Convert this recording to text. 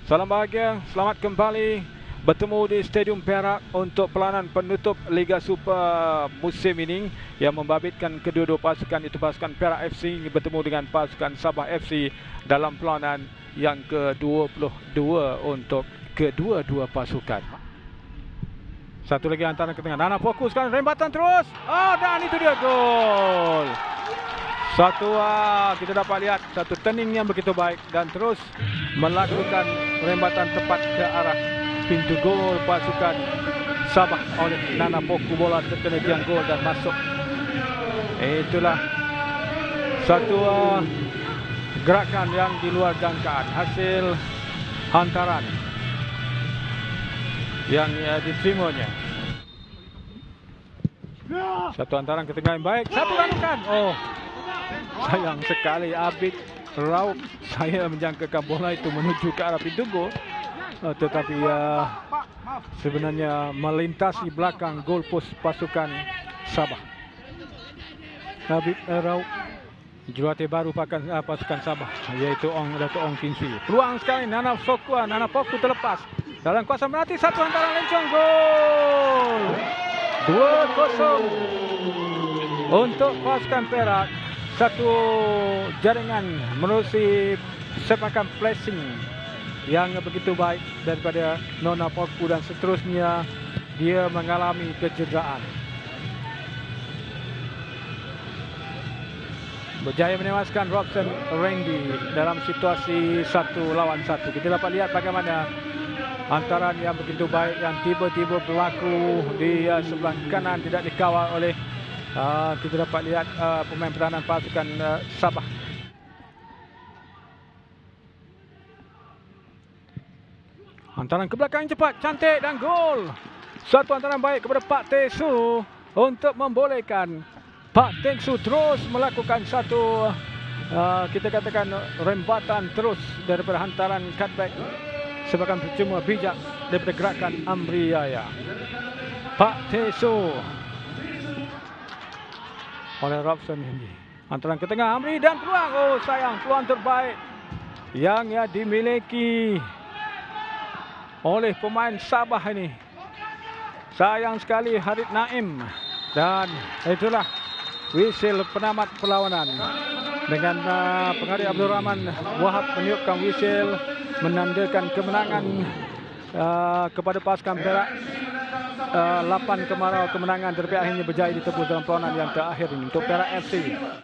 Salam bahagia, selamat kembali bertemu di Stadium Perak untuk peranan penutup Liga Super musim ini yang membabitkan kedua-dua pasukan, itu pasukan Perak FC bertemu dengan pasukan Sabah FC dalam peranan yang ke-22 untuk kedua-dua pasukan. Satu lagi antara ke tengah, Nana fokuskan, rembatan terus. Dan itu dia gol. Kita dapat lihat satu turning yang begitu baik dan terus melakukan rembatan tepat ke arah pintu gol pasukan Sabah oleh Nana Poku. Bola terkena tiang gol dan masuk. Itulah satu gerakan yang di luar jangkaan, hasil hantaran yang diterimanya. Satu hantaran ke tengah yang baik, satu ranukan. Sayang sekali Abid Raup, saya menjangkakan bola itu menuju ke arah pintu gol, tetapi sebenarnya melintasi belakang gol pos pasukan Sabah. Abid Raup, jurulatih baru pasukan Sabah, yaitu Dato' Ong Kinsi. Peluang sekali, Nana Poku terlepas dalam kuasa menanti, satu hantaran lencong, gol 2-0 untuk pasukan Perak. Satu jaringan menerusi sepakan flashing yang begitu baik daripada Nana Poku dan seterusnya dia mengalami kecederaan. Berjaya menewaskan Robson Randy dalam situasi 1 lawan 1. Kita dapat lihat bagaimana hantaran yang begitu baik yang tiba-tiba berlaku di sebelah kanan tidak dikawal oleh kita dapat lihat pemain peranan pasukan Sabah. Hantaran ke belakang cepat, cantik dan gol. Satu hantaran baik kepada Pak Tesu untuk membolehkan Pak Tesu terus melakukan satu kita katakan rembatan terus daripada hantaran cutback sebagai percuma bijak daripada gerakan Amriyaya. Pak Tesu oleh Robson ini. Hantaran ke tengah Amri dan peluang. Sayang, peluang terbaik yang dimiliki oleh pemain Sabah ini. Sayang sekali Harid Naim. Dan itulah whistle penamat perlawanan. Dengan pengadil Abdul Rahman Wahab meniupkan whistle menandakan kemenangan kepada pasukan Perak. 8 kemarau kemenangan dari pihak akhirnya berjaya ditebus dalam perlawanan yang terakhir ini untuk Perak FC.